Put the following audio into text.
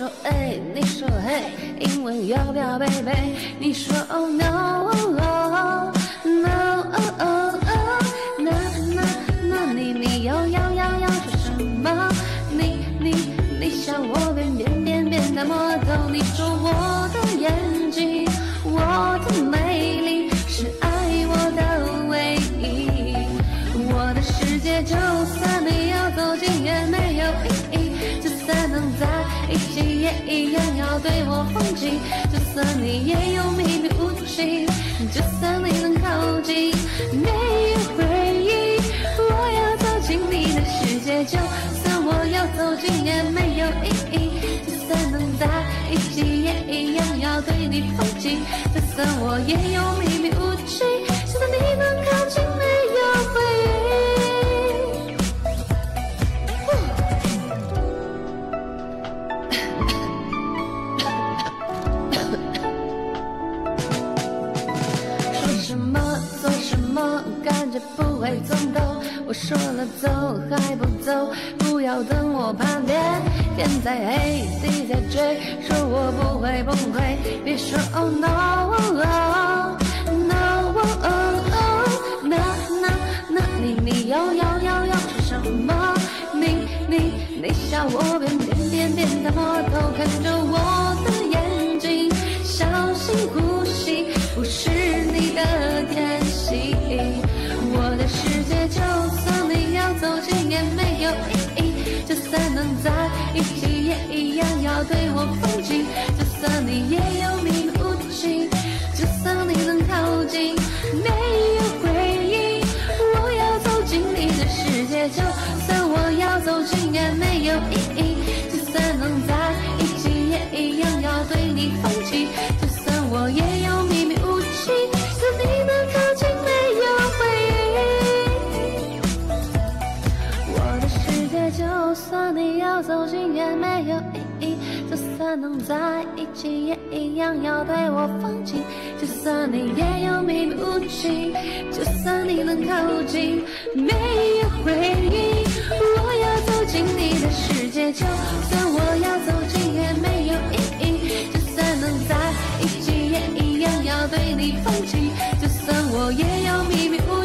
说哎，你说嘿，英文要不要 baby？ 你说 oh no no那你又要说什么？你想我变的魔头？你说我的眼睛，我的美丽是爱我的唯一。我的世界就算你要走近也没有意义，就算能在一起也一样要对我放弃，就算你也有秘密武器，就算你能靠近没有回忆，我要走进你的世界，就算我要走近也没有意义，就算能在一起也一样要对你放弃，就算我也有秘密武器，就算你能靠近没有回忆。说什么做什么，感觉不会从头。我说了走还不走，不要等我叛变。天在黑地在追，说我不会崩溃，别说 oh no no那你又要说什么？你笑我变的魔头，看着我的眼睛，小心呼吸，不是你的天性。我的世界就算你要走近也没有意义，就算能在一起也一样要对我放弃，就算你也有秘密武器，就算你能靠近没有回忆，我要走进你的世界，就算我要走近也没有意义，就算能在一起也一样要对你放弃，就算我也有秘密武器，就算你能靠近没有回忆，我的世界就算你要走近也没有意义，就算能在一起也一样要对我放弃，就算你也有秘密武器，就算你能靠近没有回忆，我要走进你的世界，就算我要走近也没有意义，就算能在一起也一样要对你放弃，就算我也有秘密武器。